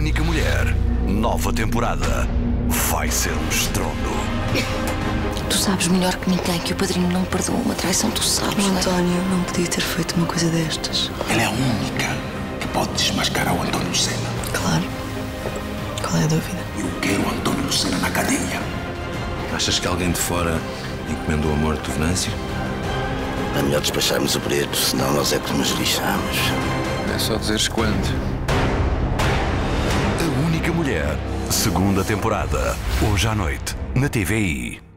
Única Mulher, nova temporada. Vai ser um estrondo. Tu sabes melhor que ninguém que o padrinho não perdoa uma traição, tu sabes, O não é? António não podia ter feito uma coisa destas. Ela é a única que pode desmascarar o António Lucena. Claro. Qual é a dúvida? Eu quero o António Lucena na cadeia. Achas que alguém de fora encomendou a morte do Venâncio? É melhor despacharmos o preto, senão nós é que nos lixamos. É só dizeres quando. A Única Mulher, segunda temporada. Hoje à noite, na TVI.